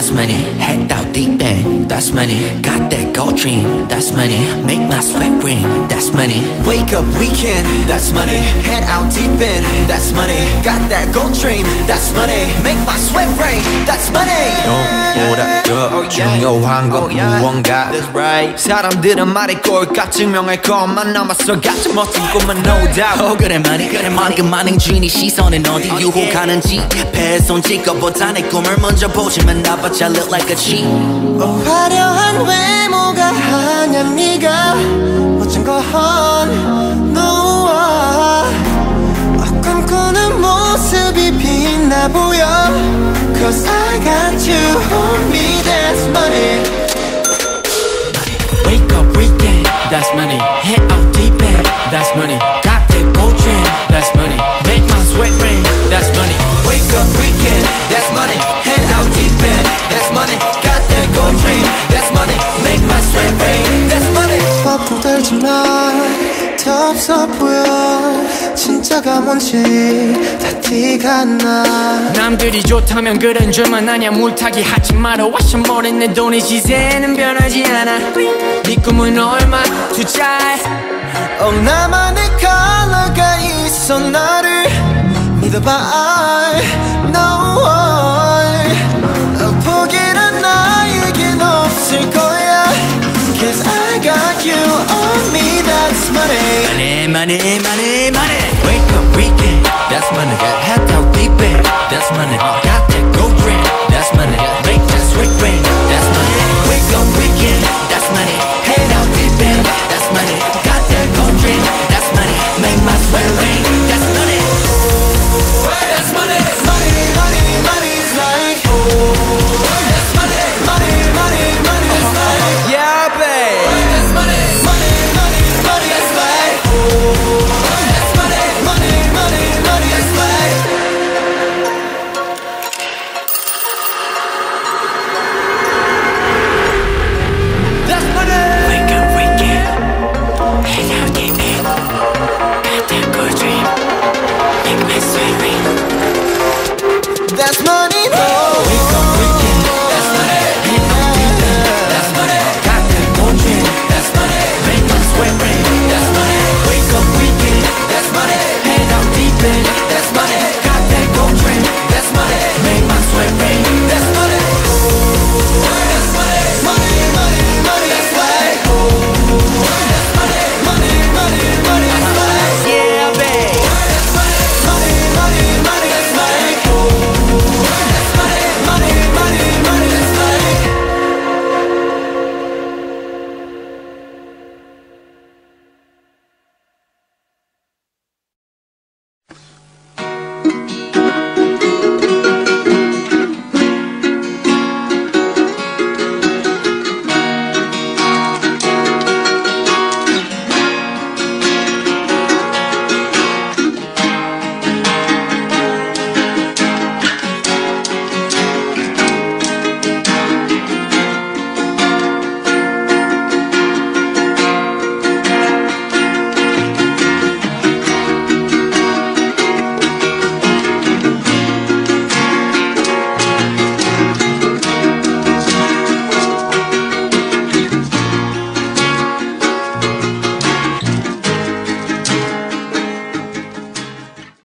that's money. Head out deep end, that's money. Got that gold dream, that's money. Make my sweat ring, that's money. Wake up weekend, that's money. Head out deep end, that's money. Got that gold dream, that's money. Make my sweat rain, that's money. 너보다 더 중요한 건 무언가. That's right. 사람들은 말이 꼴값 증명할 것만 남았어. 같이 멋진 꿈은 no doubt. 그래 많이 그 많은 주인이 시선은 어디 유혹하는지 배손 찍어보다 내 꿈을 먼저 보지만 나봤자 look like a cheat. 화려한 외모가 아냐 네가 멋진 건 너와 꿈꾸는 모습이 빛나 보여. Cause I got you on me, that's money. Wake up weekend, that's money. Head out deep end, that's money. Got that gold dream, that's money. Make my sweat rain, that's money. Wake up weekend, that's money. Head out deep end, that's money. Got that gold dream, that's money. Make my sweat rain, that's money. 바쁜 떨지만 더 없어 보여. 진짜가 뭔지 다 티가 나. 남들이 좋다면 그런 줄만 아냐. 물타기 하지 마라. 와셔머린 내 돈의 시세는 변하지 않아. 네 꿈은 얼마 투자해. 나만의 컬러가 있어. 나를 믿어봐. I know 포기란 나에겐 없을 거야. Cause I got you on me, that's money. Money, money, money. Wake up weekend, that's money. Head out deep end, that's money. Got